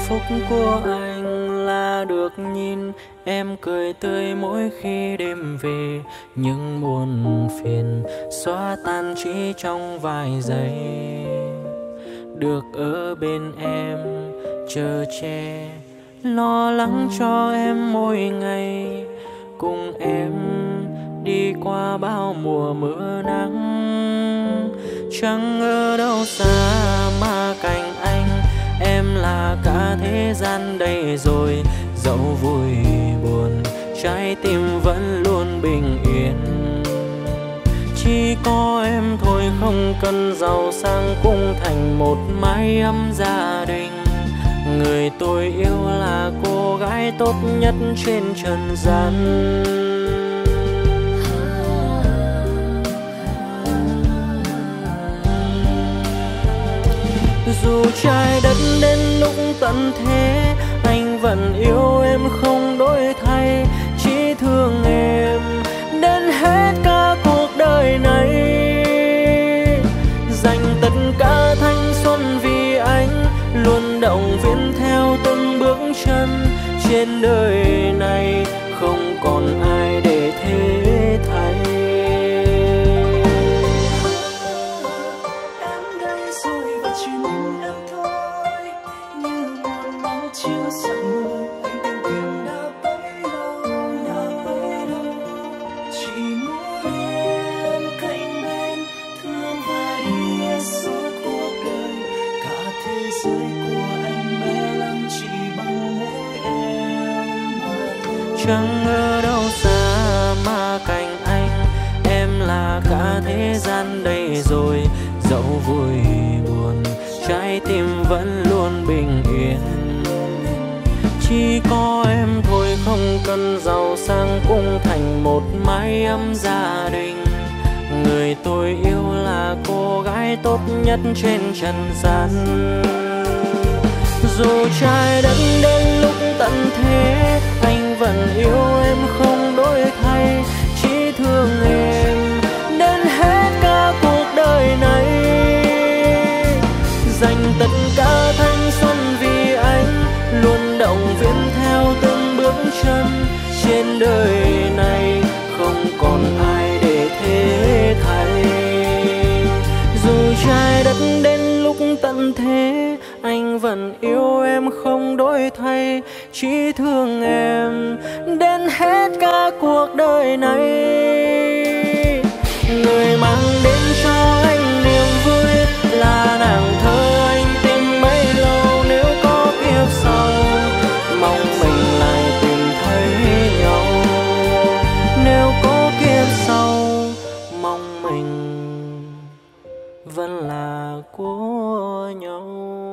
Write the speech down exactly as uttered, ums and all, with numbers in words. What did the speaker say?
phúc của anh là được nhìn em cười tươi mỗi khi đêm về, những buồn phiền xóa tan chỉ trong vài giây. Được ở bên em chờ che lo lắng cho em mỗi ngày, cùng em đi qua bao mùa mưa nắng. Chẳng ở đâu xa mà cạnh anh, em là cả thế gian đây rồi. Dẫu vui buồn trái tim vẫn luôn bình yên, chỉ có em thôi không cần giàu sang cũng thành một mái ấm gia đình. Người tôi yêu là cô gái tốt nhất trên trần gian. Dù trái đất đến lúc tận thế, anh vẫn yêu em không đổi thay, chỉ thương em đến hết cả cuộc đời này. Dành tất cả thanh xuân vì anh, luôn động viên theo từng bước chân. Trên đời này không còn ai để thế thay. Em đây rồi và chỉ mình em thôi, như muôn máu chia sẵn môi. Anh tìm kiếm đã bấy lâu, đã bấy lâu, chỉ muốn em cạnh bên, thương và đi suốt cuộc đời. Cả thế giới của anh bé lắm chỉ bằng mỗi em mà thôi. Chẳng ở đâu xa mà cạnh anh, em là cả thế gian đây rồi. Dẫu vui buồn trái tim vẫn luôn bình yên, chỉ có em thôi không cần giàu sang cũng thành một mái ấm gia đình. Người tôi yêu là cô gái tốt nhất trên trần gian. Dù trái đất đến lúc tận thế, anh vẫn yêu em không đổi thay, chỉ thương em đến hết cả cuộc đời này. Dành tất cả thanh xuân vì anh, luôn động viên theo từng bước chân. Trên đời này không còn ai để thế thay. Dù trái đất đến lúc tận thế, anh vẫn yêu em không đổi thay, chỉ thương em đến hết cả cuộc đời này. Người mang đến cho anh niềm vui là nàng thơ anh tìm bấy lâu. Nếu có kiếp sau mong mình lại tìm thấy nhau. Nếu có kiếp sau mong mình vẫn là của nhau.